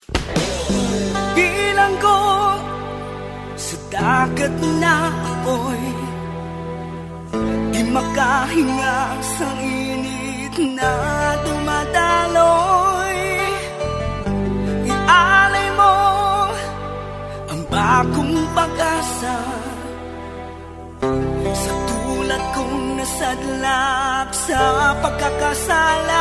Bilang ko sa dagat na apoy, di makahinga sa init na dumadaloy. Ialay mo ang bagong pag-asa sa tulad kong nasadlak sa pagkakasala.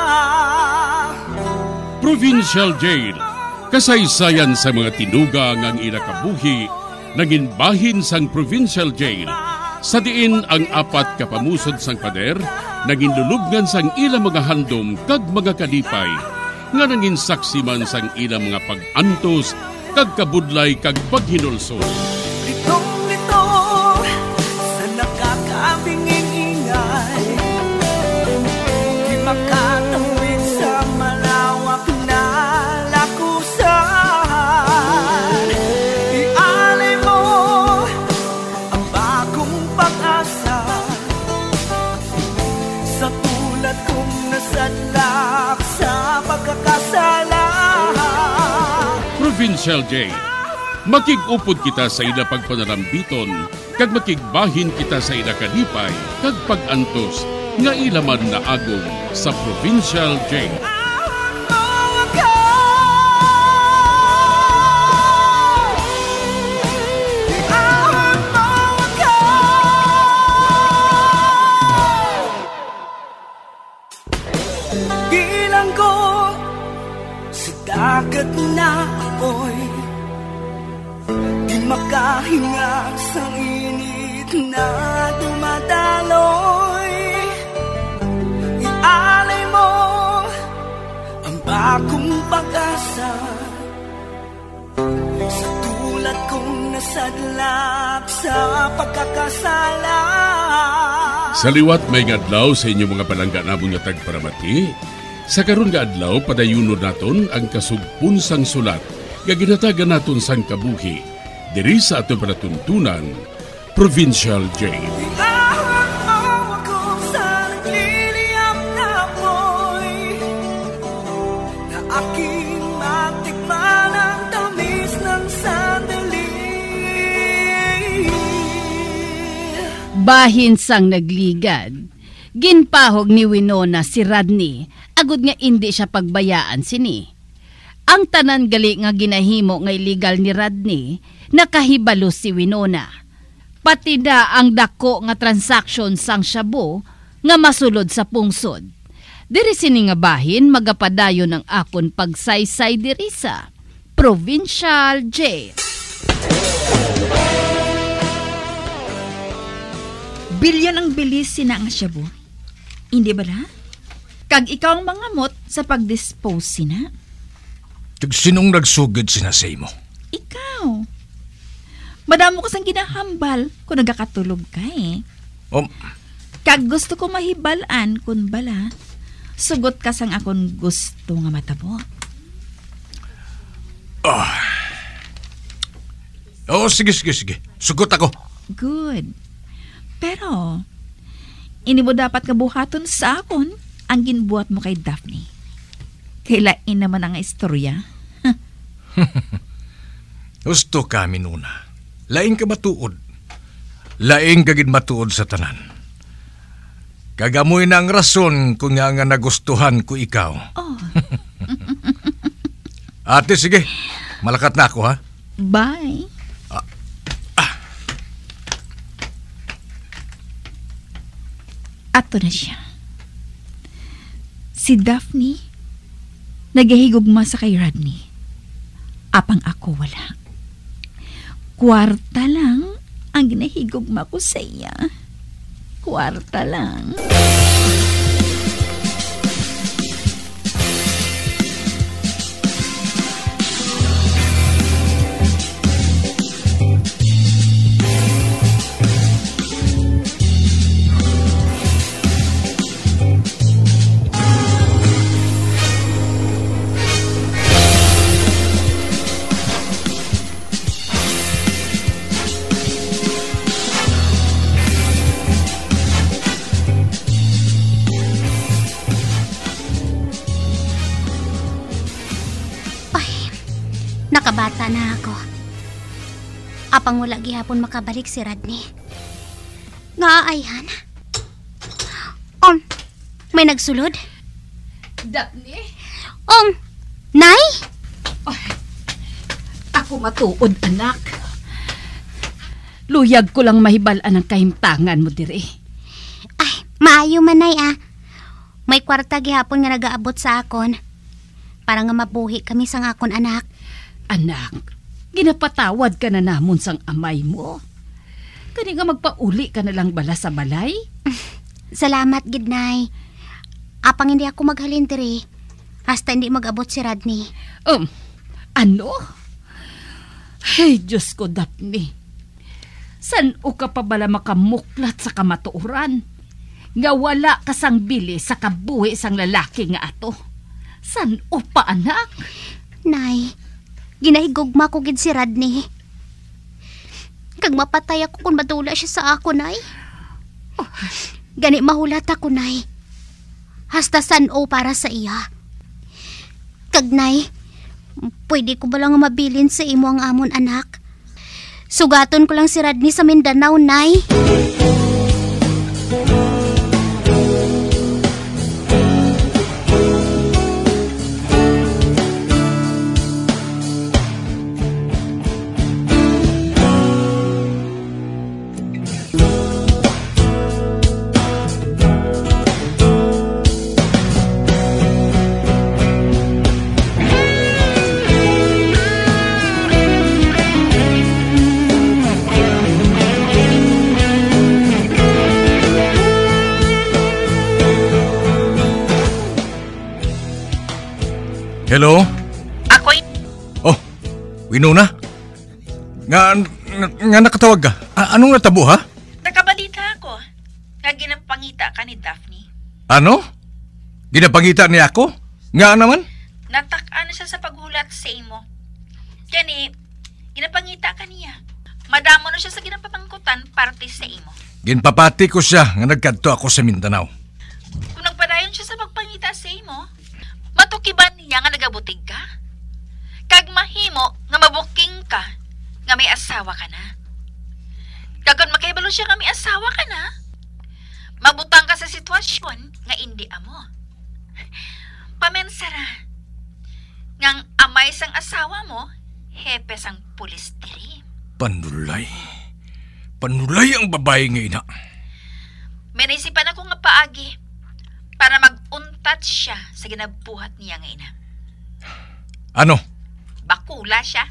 Provincial Jail, kasaysayan sa mga tinugang ang inakabuhi, naging bahin sang Provincial Jail. Sa diin ang apat kapamusod sang pader, naging lulubngan sang ilang mga handom kag mga kalipay, nga naging saksi man sang ilang mga pag-antos, kag kabudlay kag paghinulsol. Litong-lito sa nakakabinging ingay, di makatawid sa malawak na lakusan. Ialay mo ang bagong pag-asa sa tulad kong nasadlak sa pagkakasala. Provincial Jail, makig-upod kita sa ila pagpanarambiton, kag makigbahin kita sa ila kalipay, kag pag-antos, nga ilaman na agong sa Provincial Jail. Bilang ko sa dagat na apoy, di makahinga sa init na dumadaloy. Ialay mo ang bagong pag-asa sa tulad kong nasadlak sa pagkakasala. Sa liwat may ngadlaw sa inyong mga palangga na mga tagparamati. Sa karon nga adlaw, padayuno naton ang kasugpon sang sulat nga ginatagan naton sang kabuhi diri sa aton panatuntunan, Provincial Jail. Iahon mo ako sa nagliliyap na apoy, na aking matikman ang tamis ng sandali. Bahin sang nagligad, ginpahog ni Winona si Rodney, agud nga hindi siya pagbayaan sini. Ang tanan gali nga ginahimo nga illegal ni Rodney, nakahibalo si Winona. Pati na ang dako nga transaksyon sang shabu nga masulod sa pungsod. Diri sini nga bahin magapadayon ang akon pagsaysay diri sa Provincial Jail. Bilyon ang bilis sina nga shabu. Hindi ba na? Kag ikaw ang mangamot sa pag-dispose sina. Tag sinong nagsugod sinasay mo? Ikaw. Madamo ka sang ginahambal kung nagakatulog ka eh. Kag gusto ko mahibalan kung bala, sugot ka sang akong gusto nga matabo. Sige. Sugot ako. Good. Pero, ini mo dapat kabuhaton sa akon ang ginbuhat mo kay Daphne. Kailain naman ang istorya. Gusto kami nuna. Laing ka matuod. Laing kagid matuod sa tanan. Kagamoy na ang rason kung nga nagustuhan ko ikaw. Oh. Ate, sige. Malakat na ako, ha? Bye. Ato na siya. Si Daphne, nagahigugma sa kay Rodney. Apang ako wala. Kwarta lang ang ginahigugma ko sa iya. Kwarta lang. Nakabata na ako. Apang wala gihapon makabalik si Radney. Ngaayhan. May nagsulod? Daphne? Nay? Ako matuod, anak. Luyag ko lang mahibalaan ang kahimtangan mo diri. Ay, maayo man, Nay, May kwarta gihapon nga nagaabot sa akon. Para nga mabuhi kami sang akon anak. Anak, ginapatawad ka na namon sang amay mo. Kani nga magpauli ka na lang bala sa balay? Salamat, gid, Nay. Apang hindi ako maghalin diri. Hasta hindi mag-abot si Radney. Ano? Hey, Diyos ko, Daphne. San o ka pa bala makamuklat sa kamatuoran? Nga wala ka sang bili sa kabuhi sang lalaki nga ato. San o pa, anak? Nay, ginahigugma ko gid si Radney. Kag mapatay ako kung madula siya sa ako, Nay. Gani mahulat ako, Nay. Hasta san o para sa iya. Kag, Nay, pwede ko ba lang mabilin sa imo ang amon anak? Sugaton ko lang si Radney sa Mindanao, Nay. Hello? Ako'y... Winona? Nga nakatawag ka? Anong natabo, ha? Nakabalita ako. Nga ginapangita ka ni Daphne. Ano? Ginapangita niya ako? Nga naman? Natak-an siya sa paghulat sa imo. Gani, ginapangita ka niya. Madamo na siya sa ginapapangkutan parte sa imo. Ginpapati ko siya nga nagkadto ako sa Mindanao. Kung nagpadayon siya sa pagpangita sa imo, matukiban niya nga nagabutig ka? Kag mahimo nga mabuking ka nga may asawa ka na. Kag makahibalo siya nga may asawa ka na, mabutang ka sa sitwasyon nga hindi amo. Pamensara, ngang amay sang asawa mo, hepe sang pulis diri. Panulay. Panulay ang babae nga ina. May naisipan ako nga paagi para mag-untat siya sa ginabuhat niya nga ina. Ano? Bakula siya.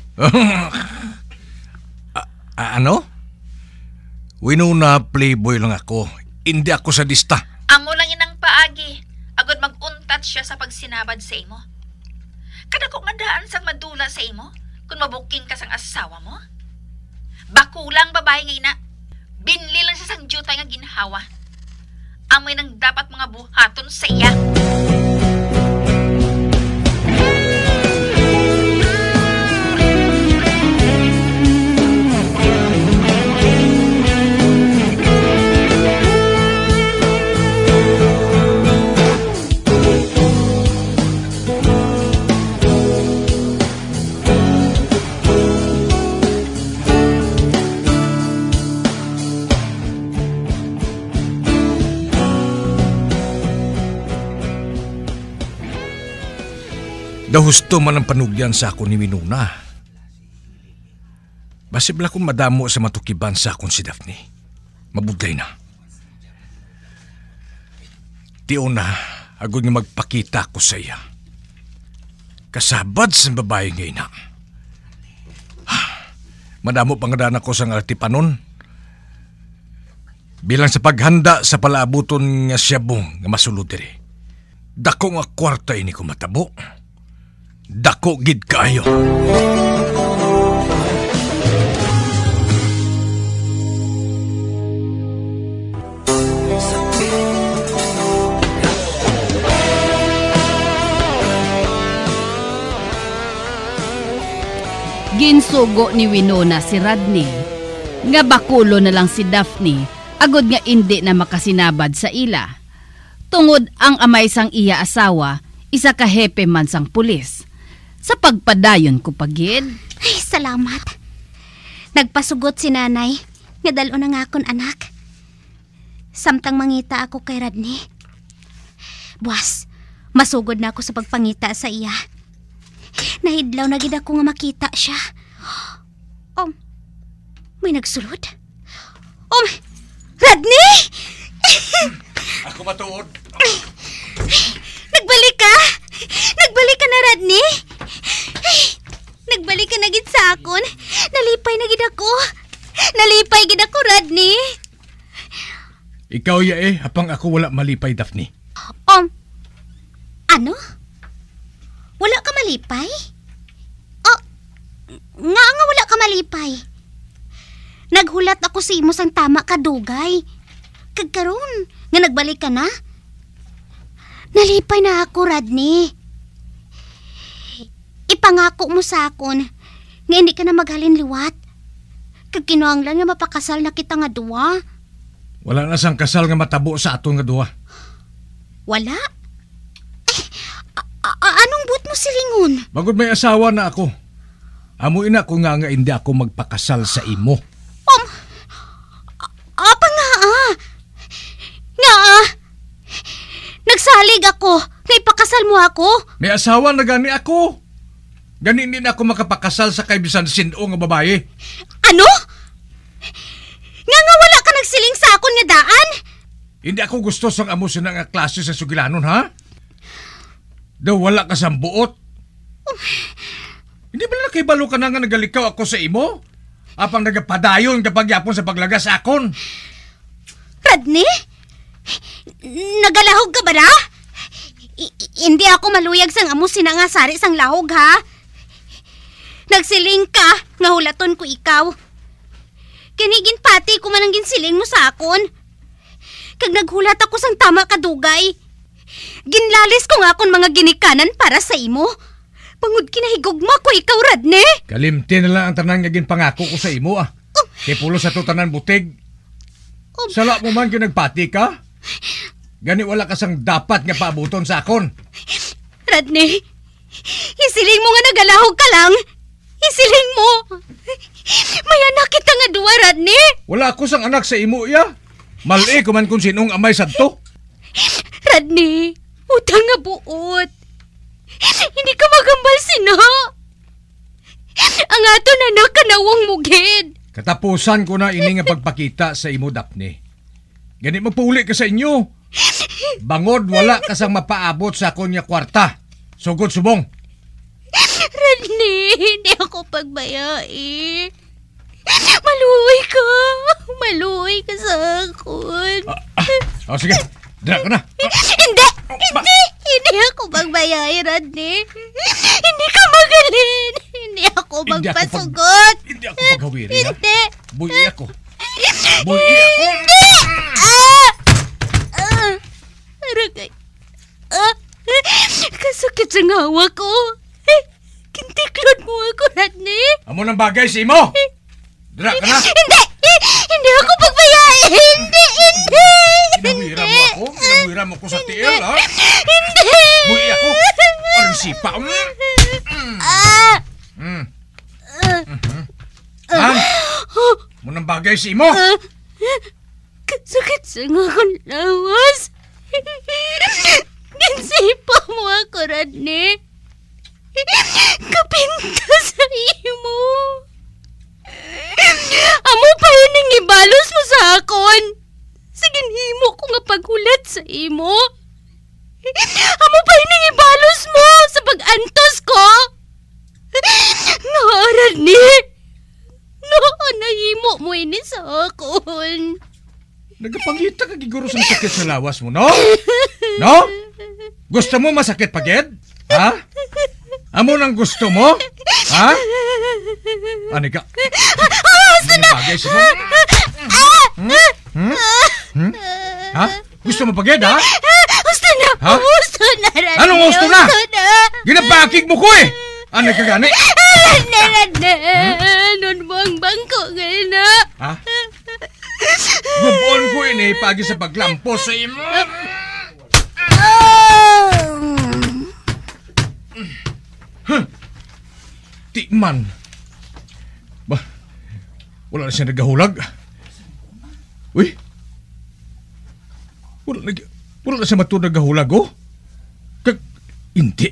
Ano? Winona, playboy lang ako. Hindi ako sadista. Amo lang inang paagi. Agad mag-untat siya sa pagsinabad sa imo. Kada ko nga daan sang madula sa imo kung mabuking ka sang asawa mo. Bakulang babae nga ina. Binli lang siya sang jutay nga ginhawa. Amoy nang dapat mga buhaton sa iya. Dahusto man ang panugyan sa ako ni Winona. Basibla kong madamo sa matukiban sa akong si Daphne. Mabudlay na. Tiyo na, agad nga magpakita ko sa iya. Kasabad sa babae nga ina. Madamo pangadaan ako sa artipanon. Bilang sa paghanda sa palaabuton nga siyabong nga masulod diri. Dako nga kwarta ini ko matabo. Dako gid kayo. Ginsugo ni Winona si Radney. Nga bakulo na lang si Daphne, agod nga indi na makasinabad sa ila. Tungod ang amay sang iya asawa, isa ka hepe man sang pulis. sa pagpadayon ko pagid. Ay, salamat. Nagpasugot si nanay. Nga dalo na nga akon anak. Samtang mangita ako kay Radney. Buwas, masugod na ako sa pagpangita sa iya. Nahidlaw na gid ako nga makita siya. May nagsulod. Radney! Ako matuod. Nagbalik ka? Nagbalik ka na, Radney? Ay, nagbalik ka na gid sa akon. Nalipay na gid ako. Nalipay gid ako, Radney. Ikaw hapang ako wala malipay, Daphne. Ano? Wala ka malipay? Nga wala ka malipay. Naghulat ako sa imo sang tama kadugay. Kagkaroon, nga nagbalik ka na? Nalipay na ako, Radney. Ipangako mo sa akon nga hindi ka na maghalin liwat. Kagkinuanglan nga mapakasal na kita nga duwa. Wala na sang kasal nga matabo sa aton nga duwa. Wala? Anong buot mo silingon? Bagod may asawa na ako. Amuin ako nga hindi ako magpakasal sa imo. Apa nga Nga nagsalig ako. Nga ipakasal mo ako. May asawa na gani ako. Gani din ako makapakasal sa kaibisan sino nga babae. Ano? Nga wala ka nagsiling sa akon nga daan? Hindi ako gusto sang amo sina nga klase sa sugilanon, ha? Daw wala ka sang buot. Hindi ba na nakibalo ka na nga nagalikaw ako sa imo? Apang nagapadayon kapag yapon sa paglagas akon. Radney? Nagalahog ka ba na? Hindi ako maluyag sang amo sinangasari sang lahog, ha? Nagsiling ka, nga hulaton ko ikaw. Kinigin pati ko man ang ginsiling mo sa akon. Kag naghulat ako sang tama kadugay. Ginlalis ko nga akon mga ginikanan para sa imo. Pangud kinahigugma ko ikaw, Radney. Kalimti na lang ang tanan nga ginpangako ko sa imo, ah. Kay pulo sa tutanan butig. Sala mo man nagpati ka? Gani wala ka sang dapat nga paabuton sa akon. Radney, isiling mo nga nagalahog ka lang. Isiling mo. May anak kita nga duwa, Radney. Wala ako sang anak sa imo, iya. Mali ko man kung sinong amay sadto. Radney, utang nga buot. Hindi ka magambal sina. Ang ato na nakanawang mugid. Katapusan ko na ini nga pagpakita sa imo, Daphne. Gani magpauli ka sa inyo. Bangod wala ka sang mapaabot sa akon nga kwarta. Sugod subong. Radney, hindi ako pagbayai. Maluoy ka. Maluoy ka sa akon. Sige, dira ka na. Hindi! Hindi ako magbayay, Radney. Hindi ka magaling. Hindi ako magpasugot. Hindi ako paghawiri, ha? Hindi. Buhi ako. Buhi ako. Hindi! Aragay. Kasakit sa ngawa ko. Kintiklod mo ako, Radney. Amo ng bagay si imo. Dira ka na. Hindi! Hindi ako pagbayay. Hindi! Ginawira mo ako? Ginawira mo ko sa tiil, ha? Hindi! Buhi ako. Anong sipa? Amo ng bagay si imo. Kasakit sa ngakong lawas. Gansipa mo ako, Radney. Kapinta sa imo. Amo pa yun ang ibalos mo sa akon. Sige, himo ko nga paghulat sa imo. Amo pa yun ang ibalos mo sa pag-antos ko. Nga, Radney. Nga, nahimo mo ini sa akon. Nagapangita ka giguro sa sakit sa lawas mo, no? No? Gusto mo masakit pagid? Ha? Amo nang gusto mo? Ha? Ani ka? Gusto na! Ha? Gusto mo pagid, ha? Gusto na! Ha? Gusto na, Radney! Anong gusto na? Gusto na! Ginapakig mo ko eh! Ano ka gani? Nun mo ang bangko ngayon na. Ha? Gubon ko ini pagi sa paglampos sa imo. Di man. Ba, wala na siya nagahulag. Uy, wala na siya matulog nagahulag, oh. Hindi.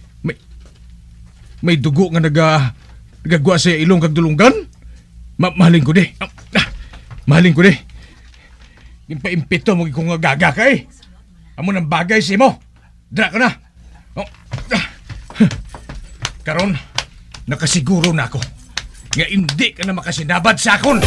May dugo nga nagagwa sa ilong kag dulunggan. Mahalin ko di. Mahalin ko di. Impaimpito mo kung gaga ka eh. Amo ng bagay si mo. Dra ka na. Karon, nakasiguro na ako nga hindi ka na makasinabad sa akon.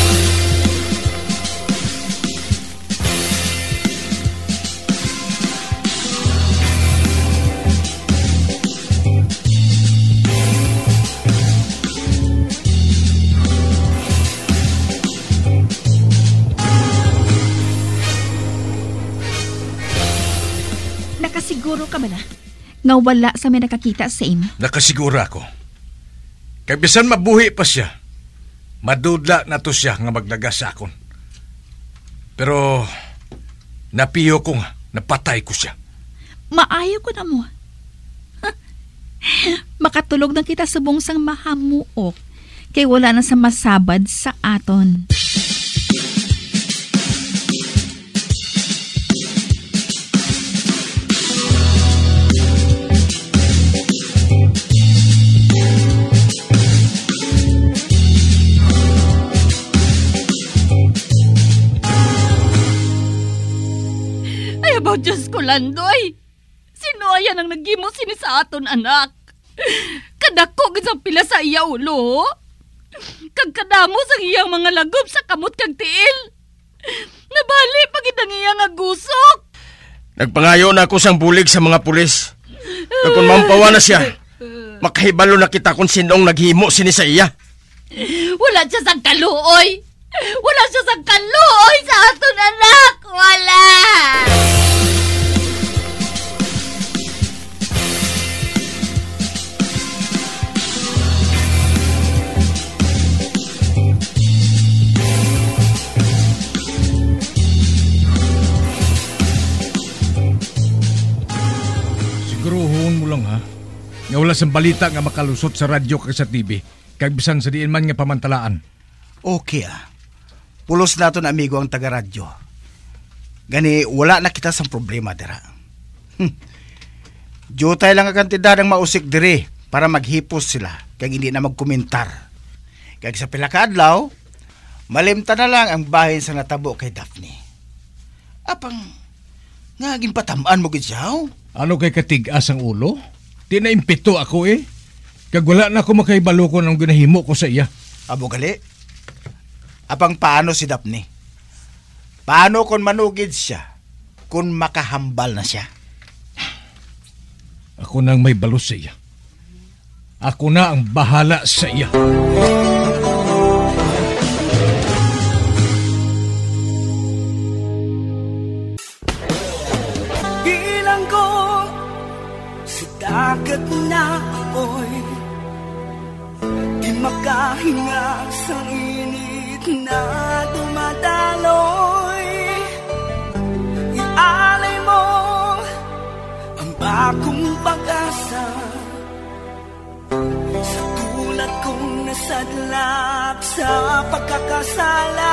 Nakasiguro ka ba na? Nga wala sa may nakakita sa imo? Nakasiguro ako. Kaya bisan mabuhi pa siya, madudla na to siya nga maglagas sa akon. Pero napiyo ko nga, napatay ko siya. Maayo ko na mo. Makatulog na kita sa bungsang mahamuok kay wala na sa masabad sa aton. Ay, Diyos ko, Landoy! Sino ayan ang nagimo sini sa aton, anak? Kadako isang pila sa iya ulo? Kagkadamo sa iyang mga lagom sa kamot kag tiil? Nabali pagid ang iyang agusok? Nagpangayo na ako sang bulig sa mga pulis. Kung mampawa na siya, makahibalo na kita kung sinong naghimo sini sa iya. Wala siya sang kaluoy! Wala siya sang kaluoy sa aton, anak! Wala! Siguruhon mo lang ha, nga wala sang balita nga makalusot sa radyo kag sa TV, kag bisan sa diin man nga pamantalaan. Okay pulos naton amigo ang taga-radyo. Gani wala na kita sang problema dira. Jutay lang ang kantidad ng mausik diri para maghipos sila kag hindi na magkomentar. Kag sa pila ka adlaw, malimta na lang ang bahin sa natabo kay Daphne. Apang nga ginpatamaan mo gid siya? Ano kay katigas ang ulo? Di na impito ako eh. Kag wala na ako makahibalo ko ng ginahimo ko sa iya. Abo gali. Apang paano si Daphne? Paano kung manugid siya? Kung makahambal na siya? Ako na ang may balo sa iya. Ako na ang bahala sa iya. Bilang ko sa dagat na apoy, di makahinga sa init na dumadaloy. Ialay mo ang bagong pag-asa sa tulad kong nasadlak sa pagkakasala.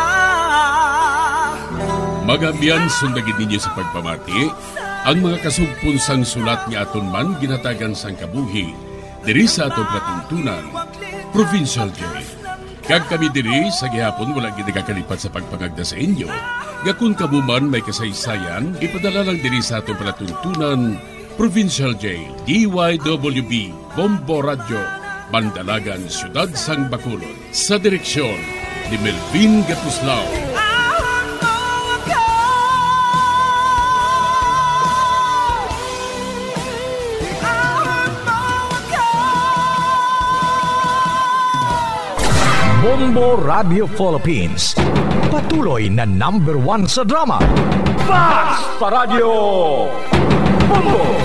Magabiyan sundagin ninyo sa pagpamati ang mga kasugpon sang sulat ni aton man ginatagan sang kabuhi diri sa aton platuntunan, Provincial Jail. Kag kami diri sa gihapon wala gid nakakalipat sa pagpangagda sa inyo. Nga kung kamuman may kasaysayan, ipadala lang diri sa aton platuntunan, Provincial Jail, DYWB, Bombo Radio, Bandalagan, Siyudad Sang Bacolod. Sa direksyon ni Melvin Gatuslao. Bombo Radio Philippines. Patuloy na #1 sa drama. Basta Radio Bombo!